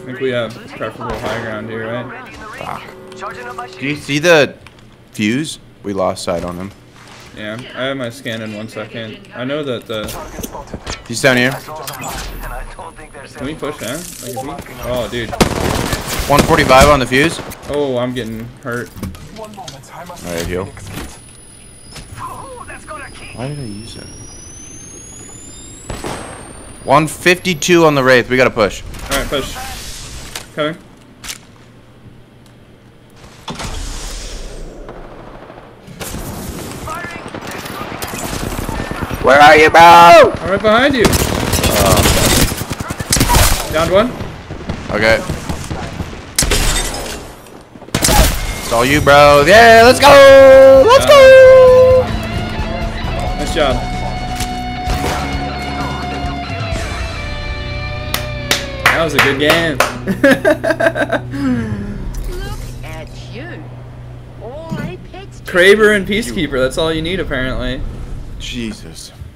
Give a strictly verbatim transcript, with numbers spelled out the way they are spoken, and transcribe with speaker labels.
Speaker 1: think we have preferable high ground here, right?
Speaker 2: Ah. Do you see the fuse? We lost sight on him.
Speaker 1: Yeah, I have my scan in one second. I know that the...
Speaker 2: He's down here.
Speaker 1: Can we push him? Like if we... Oh, dude.
Speaker 2: one forty-five on the fuse.
Speaker 1: Oh, I'm getting hurt.
Speaker 2: Alright, heal. Why did I use it? one fifty-two on the Wraith. We gotta push.
Speaker 1: Alright, push. Coming.
Speaker 2: Where are you, bro?
Speaker 1: I'm right behind you.
Speaker 2: Uh,
Speaker 1: Downed one.
Speaker 2: Okay. It's all you, bro. Yeah, let's go! Let's
Speaker 1: uh,
Speaker 2: go!
Speaker 1: Nice job. That was a good game.
Speaker 3: Look at you. All Apex.
Speaker 1: Kraber and Peacekeeper, that's all you need apparently.
Speaker 2: Jesus.